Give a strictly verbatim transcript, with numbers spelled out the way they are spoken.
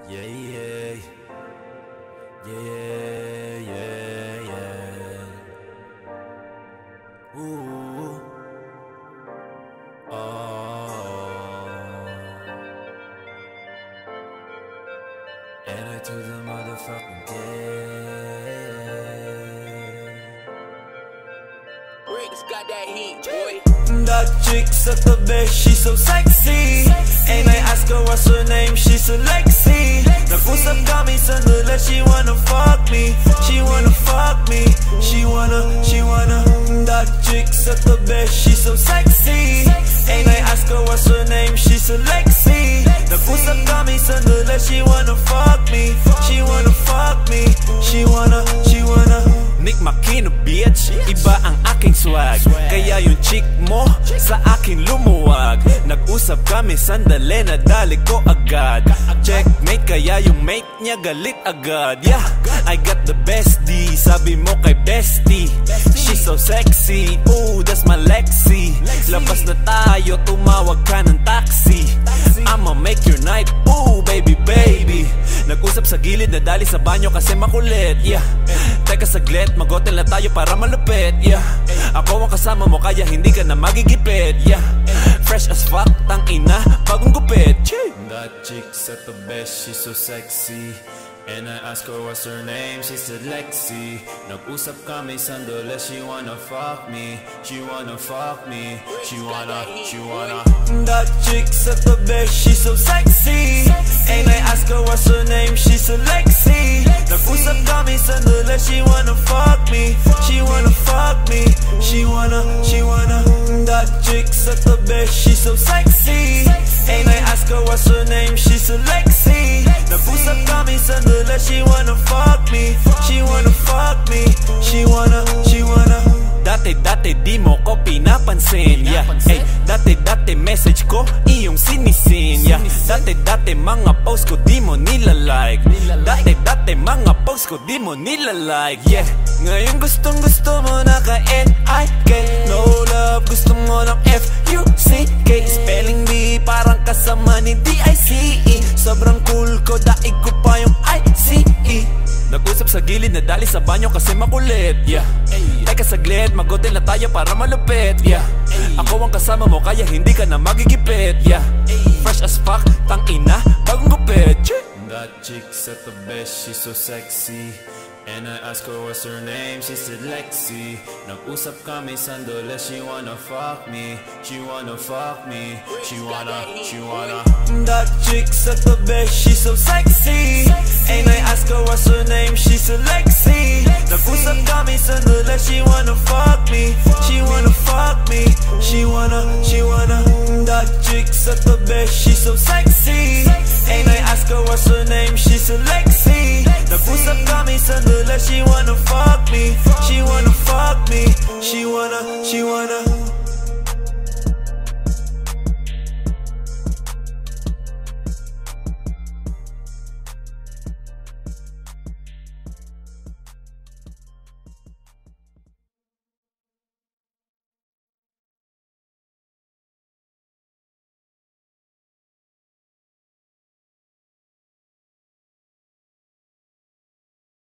Yeah, yeah, yeah, yeah, yeah. Ooh, oh. And I told the motherfucking day. Rick's got that heat, boy. That chick's at the best, she's so sexy. And I ask her what's her name, she's a Lexi. Nag-usap kami sandali, she wanna fuck me. She wanna fuck me. She wanna, she wanna. That chick's at the best, she's so sexy. And I ask her what's her name, she's a Lexi. Nag-usap kami sandali, she wanna fuck me. She wanna fuck me. She wanna, she wanna. Nik Makino bitch, iba ang aking swag. Kaya yung chick mo sa akin lumuwag. Nag-usap kami sandali, nadali ko agad. Checkmate, kaya yung mate niya galit agad. Yeah, I got the bestie, sabi mo kay bestie. She's so sexy, ooh, that's my Lexi. Labas na tayo, tumawag ka ng taxi. I'ma make your night, ooh, baby, baby. Nag-usap sa gilid, nadali sa banyo kasi makulit. Yeah, teka saglit, mag-hotel na tayo para malupit. Yeah, ako ang kasama mo kaya hindi ka na magigipit. Yeah, fresh as fuck, tang ina, bagong gupit. That chick's at the best, she's so sexy. And I ask her what's her name, she said Lexi. Nag-usap kami sandali, she wanna fuck me. She wanna fuck me. She wanna, she wanna. That chick's at the best, she's so sexy. And I ask her what's her name, she said Lexi. Nag-usap kami sandali, she wanna fuck me. She wanna fuck me. She wanna, she wanna. That chick's at the best, she's so sexy. And I ask her what's her name, she said Lexi. Nag-usap kami sandali, she wanna fuck me. She wanna fuck me. She wanna, she wanna. Dati-dati di mo ko pinapansin. Yeah, ay, dati-dati message ko iyong sinisin. Yeah, dati-dati mga post ko di mo nilalike. Dati-dati mga post ko di mo nilalike. Yeah, ngayon gustong gusto mo na ka-N I K. No love, gusto mo ng F U C K. Spelling bee parang kasama ni D I C E. Sobrang cool ko, daig ko pa yung I C E. Nag-usap sa gilid, nadali sa banyo kasi makulit. Yeah, teka saglit, mag-hotel na tayo para malupit. Yeah, ako ang kasama mo kaya hindi ka na magigipit. Yeah, fresh as fuck, tang ina, bagong gupit. That chick's at the best, she's so sexy. And I ask her what's her name, she said Lexi. Nag-usap kami sandali, she wanna fuck me. She wanna fuck me. She wanna, she wanna. That chick's at the best, she's so sexy. And I ask her what's her name, she said Lexi. Nag-usap kami sandali, she wanna fuck me. She wanna fuck me. She wanna, she wanna. That chick's at the best, she's so sexy. And I ask her what's her name, she said Lexi. Nag-usap kami sandali, she wanna fuck me. She wanna fuck me. She wanna, she wanna.